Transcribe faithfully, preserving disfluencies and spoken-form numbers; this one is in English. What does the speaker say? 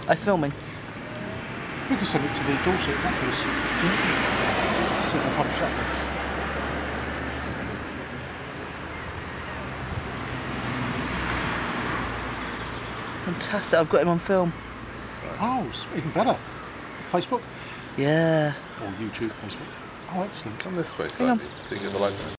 I'm filming. We can send it to the Dorset naturalists. Mm-hmm. See if they publish that. Fantastic, I've got him on film. Oh, even better. Facebook? Yeah. Or YouTube, Facebook. Oh, excellent. Come this way slightly, so you get the light.